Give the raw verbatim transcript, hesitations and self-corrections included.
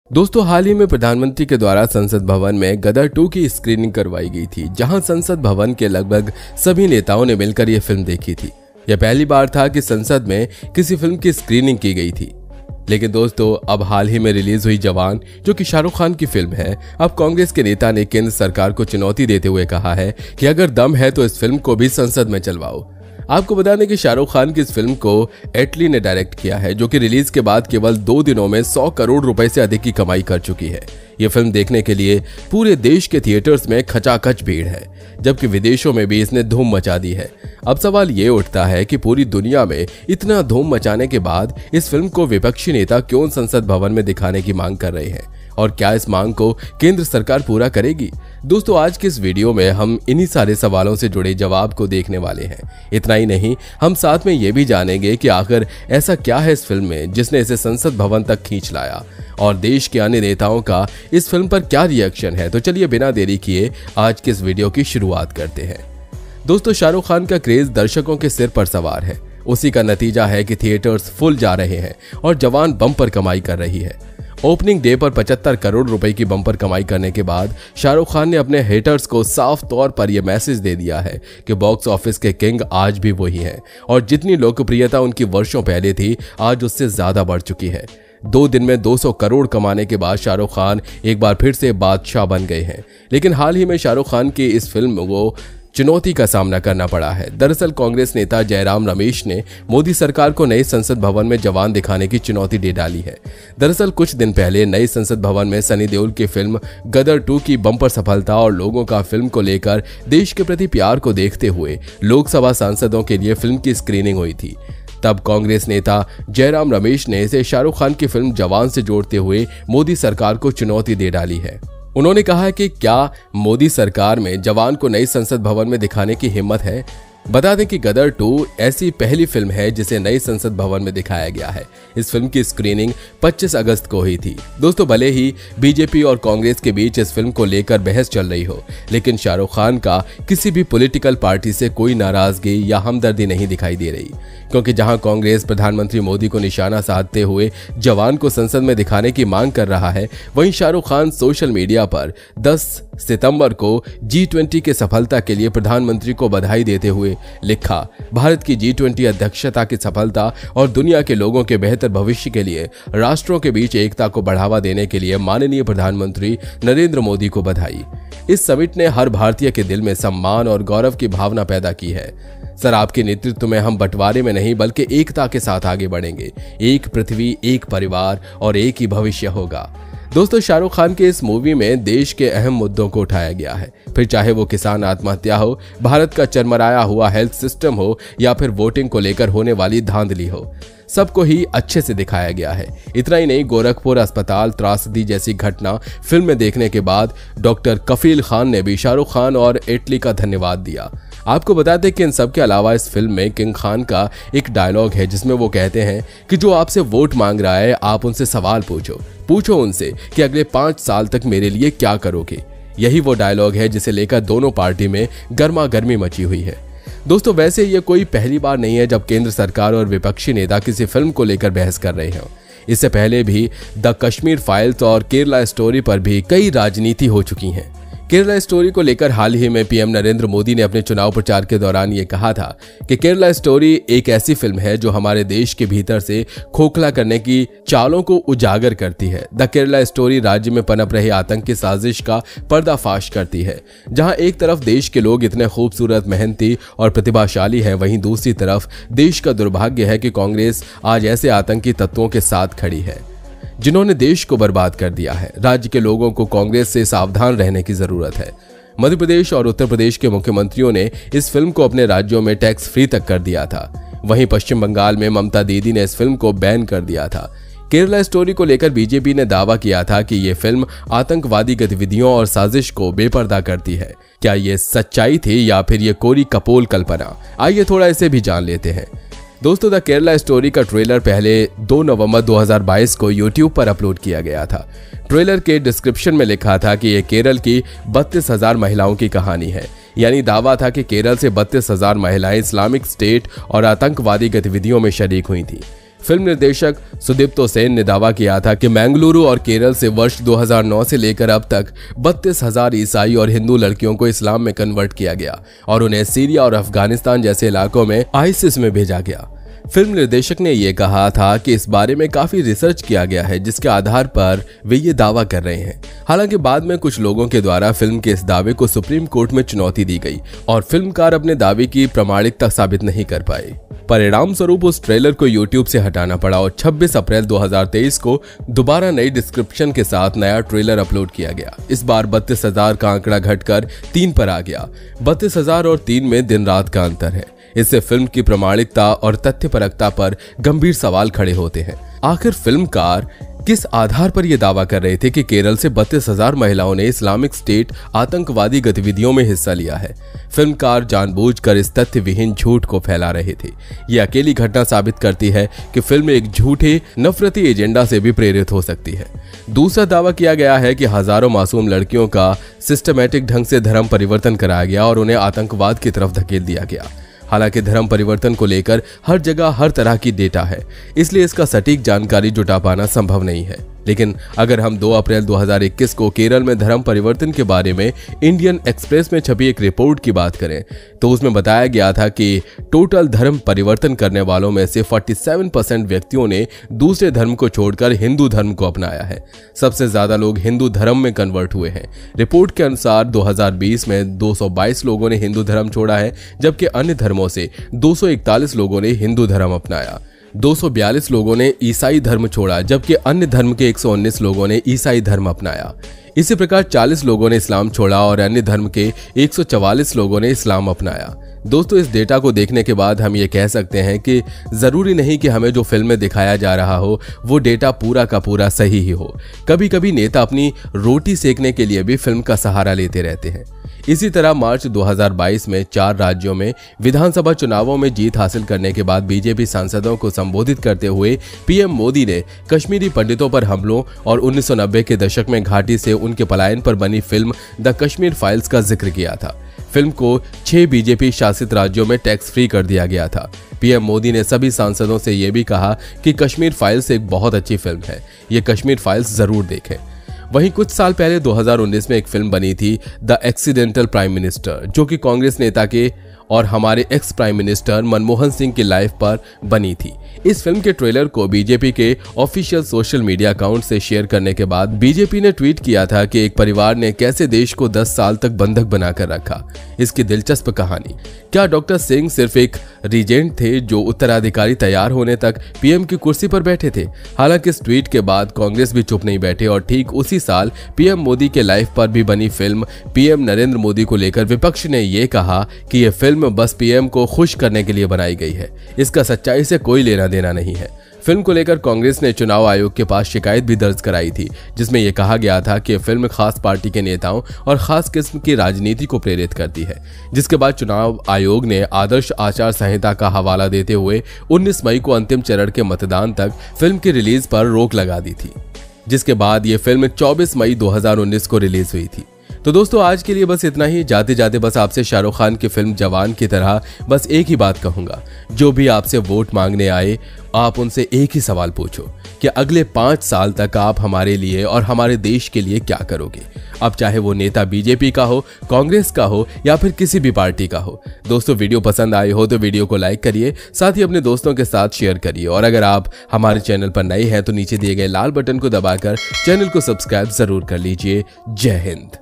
दोस्तों, हाल ही में प्रधानमंत्री के द्वारा संसद भवन में गदर टू की स्क्रीनिंग करवाई गई थी, जहां संसद भवन के लगभग सभी नेताओं ने मिलकर यह फिल्म देखी थी। यह पहली बार था कि संसद में किसी फिल्म की स्क्रीनिंग की गई थी। लेकिन दोस्तों, अब हाल ही में रिलीज हुई जवान, जो कि शाहरुख खान की फिल्म है, अब कांग्रेस के नेता ने केंद्र सरकार को चुनौती देते हुए कहा है कि अगर दम है तो इस फिल्म को भी संसद में चलवाओ। आपको बता दें कि शाहरुख खान की इस फिल्म को एटली ने डायरेक्ट किया है, जो कि रिलीज के बाद केवल दो दिनों में सौ करोड़ रुपए से अधिक की कमाई कर चुकी है। ये फिल्म देखने के लिए पूरे देश के थिएटर्स में खचाखच भीड़ है, जबकि विदेशों में भी इसने धूम मचा दी है। अब सवाल ये उठता है कि पूरी दुनिया में इतना धूम मचाने के बाद इस फिल्म को विपक्षी नेता क्यों संसद भवन में दिखाने की मांग कर रहे हैं, और क्या इस मांग को केंद्र सरकार पूरा करेगी? दोस्तों, आज के इस वीडियो में हम इन्हीं सारे सवालों से जुड़े जवाब को देखने वाले हैं। इतना ही नहीं, हम साथ में ये भी जानेंगे कि आखिर ऐसा क्या है इस फिल्म में जिसने इसे संसद भवन तक खींच लाया, और देश के अन्य नेताओं का इस फिल्म पर क्या रिएक्शन है। तो चलिए बिना देरी किए आज के इस वीडियो की शुरुआत करते हैं। दोस्तों, शाहरुख खान का क्रेज दर्शकों के सिर पर सवार है। उसी का नतीजा है कि थिएटर्स फुल जा रहे हैं और जवान बम्पर कमाई कर रही है। ओपनिंग डे पर पचहत्तर करोड़ रुपए की बम्पर कमाई करने के बाद शाहरुख खान ने अपने हेटर्स को साफ तौर पर यह मैसेज दे दिया है कि बॉक्स ऑफिस के किंग आज भी वही हैं, और जितनी लोकप्रियता उनकी वर्षों पहले थी, आज उससे ज्यादा बढ़ चुकी है। दो दिन में दो सौ करोड़ कमाने के बाद शाहरुख खान एक बार फिर से बादशाह बन गए हैं। लेकिन हाल ही में शाहरुख खान की इस फिल्म को चुनौती का सामना करना पड़ा है। दरअसल कांग्रेस नेता जयराम रमेश ने मोदी सरकार को नए संसद भवन में जवान दिखाने की चुनौती दे डाली है। दरअसल कुछ दिन पहले नए संसद भवन में सनी देओल की फिल्म गदर टू की बम्पर सफलता और लोगों का फिल्म को लेकर देश के प्रति प्यार को देखते हुए लोकसभा सांसदों के लिए फिल्म की स्क्रीनिंग हुई थी। तब कांग्रेस नेता जयराम रमेश ने इसे शाहरुख खान की फिल्म जवान से जोड़ते हुए मोदी सरकार को चुनौती दे डाली है। उन्होंने कहा है कि क्या मोदी सरकार में जवान को नई संसद भवन में दिखाने की हिम्मत है। बता दें कि गदर टू ऐसी पहली फिल्म है जिसे नई संसद भवन में दिखाया गया है। इस फिल्म की स्क्रीनिंग पच्चीस अगस्त को हुई थी। दोस्तों, भले ही बीजेपी और कांग्रेस के बीच इस फिल्म को लेकर बहस चल रही हो, लेकिन शाहरुख खान का किसी भी पॉलिटिकल पार्टी से कोई नाराजगी या हमदर्दी नहीं दिखाई दे रही, क्योंकि जहां कांग्रेस प्रधानमंत्री मोदी को निशाना साधते हुए जवान को संसद में दिखाने की मांग कर रहा है, वहीं शाहरुख खान सोशल मीडिया पर दस सितंबर को जी ट्वेंटी के सफलता के लिए प्रधानमंत्री को बधाई देते हुए लिखा, भारत की जी ट्वेंटी अध्यक्षता की सफलता और दुनिया के लोगों के बेहतर भविष्य के लिए राष्ट्रों के बीच एकता को बढ़ावा देने के लिए माननीय प्रधानमंत्री नरेंद्र मोदी को बधाई। इस समिट ने हर भारतीय के दिल में सम्मान और गौरव की भावना पैदा की है। सर, आपके नेतृत्व में हम बंटवारे में नहीं बल्कि एकता के साथ आगे बढ़ेंगे। एक पृथ्वी, एक परिवार और एक ही भविष्य होगा। दोस्तों, शाहरुख खान के इस मूवी में देश के अहम मुद्दों को उठाया गया है, फिर चाहे वो किसान आत्महत्या हो, भारत का चरमराया हुआ हेल्थ सिस्टम हो, या फिर वोटिंग को लेकर होने वाली धांधली हो, सबको ही अच्छे से दिखाया गया है। इतना ही नहीं, गोरखपुर अस्पताल त्रासदी जैसी घटना फिल्म में देखने के बाद डॉक्टर कफील खान ने भी शाहरुख खान और एटली का धन्यवाद दिया। आपको बताते हैं कि इन सब के अलावा इस फिल्म में किंग खान का एक डायलॉग है जिसमें वो कहते हैं कि जो आपसे वोट मांग रहा है, आप उनसे सवाल पूछो पूछो उनसे कि अगले पांच साल तक मेरे लिए क्या करोगे। यही वो डायलॉग है जिसे लेकर दोनों पार्टी में गर्मा गर्मी मची हुई है। दोस्तों, वैसे ये कोई पहली बार नहीं है जब केंद्र सरकार और विपक्षी नेता किसी फिल्म को लेकर बहस कर रहे हैं। इससे पहले भी द कश्मीर फाइल्स और केरला स्टोरी पर भी कई राजनीति हो चुकी है। केरला स्टोरी को लेकर हाल ही में पीएम नरेंद्र मोदी ने अपने चुनाव प्रचार के दौरान ये कहा था कि केरला स्टोरी एक ऐसी फिल्म है जो हमारे देश के भीतर से खोखला करने की चालों को उजागर करती है। द केरला स्टोरी राज्य में पनप रही आतंकी साजिश का पर्दाफाश करती है। जहां एक तरफ देश के लोग इतने खूबसूरत, मेहनती और प्रतिभाशाली हैं, वहीं दूसरी तरफ देश का दुर्भाग्य है कि कांग्रेस आज ऐसे आतंकी तत्वों के साथ खड़ी है जिन्होंने देश को बर्बाद कर दिया है। राज्य के लोगों को कांग्रेस से सावधान रहने की जरूरत है। मध्य प्रदेश और उत्तर प्रदेश के मुख्यमंत्रियों ने इस फिल्म को अपने राज्यों में टैक्स फ्री तक कर दिया था। वहीं पश्चिम बंगाल में ममता दीदी ने इस फिल्म को बैन कर दिया था। केरला स्टोरी को लेकर बीजेपी ने दावा किया था कि ये फिल्म आतंकवादी गतिविधियों और साजिश को बेपर्दा करती है। क्या ये सच्चाई थी या फिर ये कोरी कपोल कल्पना? आइए थोड़ा इसे भी जान लेते हैं। दोस्तों, द केरला स्टोरी का ट्रेलर पहले दो नवंबर दो हज़ार बाईस को यूट्यूब पर अपलोड किया गया था। ट्रेलर के डिस्क्रिप्शन में लिखा था कि यह केरल की बत्तीस हजार महिलाओं की कहानी है। यानी दावा था कि केरल से बत्तीस हजार महिलाएं इस्लामिक स्टेट और आतंकवादी गतिविधियों में शरीक हुई थी। फिल्म निर्देशक सुदीप्तो सेन ने दावा किया था कि बेंगलुरु और केरल से वर्ष दो हज़ार नौ से लेकर अब तक बत्तीस हजार ईसाई और हिंदू लड़कियों को इस्लाम में कन्वर्ट किया गया और उन्हें सीरिया और अफगानिस्तान जैसे इलाकों में आईसिस में भेजा गया। फिल्म निर्देशक ने यह कहा था कि इस बारे में काफी रिसर्च किया गया है जिसके आधार पर वे ये दावा कर रहे हैं। हालांकि बाद में कुछ लोगों के द्वारा फिल्म के इस दावे को सुप्रीम कोर्ट में चुनौती दी गई और फिल्मकार अपने दावे की प्रामाणिकता साबित नहीं कर पाए। परिणाम स्वरूप उस ट्रेलर को यूट्यूब से हटाना पड़ा और छब्बीस अप्रैल दो हज़ार तेईस को दोबारा नई डिस्क्रिप्शन के साथ नया ट्रेलर अपलोड किया गया। इस बार बत्तीस हजार का आंकड़ा घटकर तीन पर आ गया। बत्तीस हजार और तीन में दिन रात का अंतर है। इससे फिल्म की प्रामाणिकता और तथ्यपरकता पर गंभीर सवाल खड़े होते हैं। आखिर फिल्मकार किस आधार पर यह दावा कर रहे थे कि केरल से बत्तीस हजार महिलाओं ने इस्लामिक स्टेट आतंकवादी गतिविधियों में हिस्सा लिया है? फिल्मकार जानबूझकर इस तथ्य विहीन झूठ को फैला रहे थे। यह अकेली घटना साबित करती है कि फिल्म एक झूठे नफरती एजेंडा से भी प्रेरित हो सकती है। दूसरा दावा किया गया है कि हजारों मासूम लड़कियों का सिस्टमैटिक ढंग से धर्म परिवर्तन कराया गया और उन्हें आतंकवाद की तरफ धकेल दिया गया। हालांकि धर्म परिवर्तन को लेकर हर जगह हर तरह की डेटा है, इसलिए इसका सटीक जानकारी जुटा पाना संभव नहीं है। लेकिन अगर हम दो अप्रैल दो हज़ार इक्कीस को केरल में धर्म परिवर्तन के बारे में इंडियन एक्सप्रेस में छपी एक रिपोर्ट की बात करें तो उसमें बताया गया था कि टोटल धर्म परिवर्तन करने वालों में से सैंतालीस परसेंट व्यक्तियों ने दूसरे धर्म को छोड़कर हिंदू धर्म को अपनाया है। सबसे ज्यादा लोग हिंदू धर्म में कन्वर्ट हुए हैं। रिपोर्ट के अनुसार दो हज़ार बीस में दो सौ बाईस लोगों ने हिंदू धर्म छोड़ा है, जबकि अन्य धर्मों से दो सौ इकतालीस लोगों ने हिंदू धर्म अपनाया। दो सौ बयालीस लोगों ने ईसाई धर्म छोड़ा, जबकि अन्य धर्म के एक सौ उन्नीस लोगों ने ईसाई धर्म अपनाया। इसी प्रकार चालीस लोगों ने इस्लाम छोड़ा और अन्य धर्म के एक सौ चवालीस लोगों ने इस्लाम अपनाया। दोस्तों, इस डेटा को देखने के बाद हम ये कह सकते हैं कि जरूरी नहीं कि हमें जो फिल्म में दिखाया जा रहा हो वो डेटा पूरा का पूरा सही ही हो। कभी कभी नेता अपनी रोटी सेकने के लिए भी फिल्म का सहारा लेते रहते हैं। इसी तरह मार्च दो हज़ार बाईस में चार राज्यों में विधानसभा चुनावों में जीत हासिल करने के बाद बीजेपी सांसदों को संबोधित करते हुए पीएम मोदी ने कश्मीरी पंडितों पर हमलों और उन्नीस सौ नब्बे के दशक में घाटी से उनके पलायन पर बनी फिल्म द कश्मीर फाइल्स का जिक्र किया था। फिल्म को छह बीजेपी शासित राज्यों में टैक्स फ्री कर दिया गया था। पीएम मोदी ने सभी सांसदों से यह भी कहा कि कश्मीर फाइल्स एक बहुत अच्छी फिल्म है, ये कश्मीर फाइल्स जरूर देखें। वहीं कुछ साल पहले दो हज़ार उन्नीस में एक फिल्म बनी थी द एक्सीडेंटल प्राइम मिनिस्टर, जो कि कांग्रेस नेता के और हमारे ex prime minister Manmohan Singh की लाइफ पर बनी थी। इस फिल्म के ट्रेलर को बीजेपी के ऑफिशियल सोशल मीडिया अकाउंट से शेयर करने के बाद बीजेपी ने ट्वीट किया था कि एक परिवार ने कैसे देश को दस साल तक बंधक बनाकर रखा। इसकी दिलचस्प कहानी, क्या डॉक्टर सिंह सिर्फ एक रीजेंट थे जो उत्तराधिकारी तैयार होने तक पीएम की कुर्सी पर बैठे थे? हालांकि इस ट्वीट के बाद कांग्रेस भी चुप नहीं बैठे और ठीक उसी साल पीएम मोदी के लाइफ पर भी बनी फिल्म पीएम नरेंद्र मोदी को लेकर विपक्ष ने यह कहा कि यह फिल्म बस पीएम को खुश करने के लिए बनाई गई है, इसका सच्चाई से कोई लेना देना नहीं है। फिल्म को लेकर कांग्रेस ने चुनाव आयोग के पास शिकायत भी दर्ज कराई थी, जिसमें यह कहा गया था कि फिल्म खास पार्टी के नेताओं और खास किस्म की राजनीति को प्रेरित करती है। जिसके बाद चुनाव आयोग ने आदर्श आचार संहिता का हवाला देते हुए उन्नीस मई को अंतिम चरण के मतदान तक फिल्म की रिलीज पर रोक लगा दी थी, जिसके बाद यह फिल्म चौबीस मई दो हज़ार उन्नीस को रिलीज हुई थी। तो दोस्तों, आज के लिए बस इतना ही। जाते जाते बस आपसे शाहरुख खान की फिल्म जवान की तरह बस एक ही बात कहूंगा, जो भी आपसे वोट मांगने आए आप उनसे एक ही सवाल पूछो कि अगले पांच साल तक आप हमारे लिए और हमारे देश के लिए क्या करोगे। अब चाहे वो नेता बीजेपी का हो, कांग्रेस का हो या फिर किसी भी पार्टी का हो। दोस्तों, वीडियो पसंद आई हो तो वीडियो को लाइक करिए, साथ ही अपने दोस्तों के साथ शेयर करिए और अगर आप हमारे चैनल पर नए हैं तो नीचे दिए गए लाल बटन को दबाकर चैनल को सब्सक्राइब जरूर कर लीजिए। जय हिंद।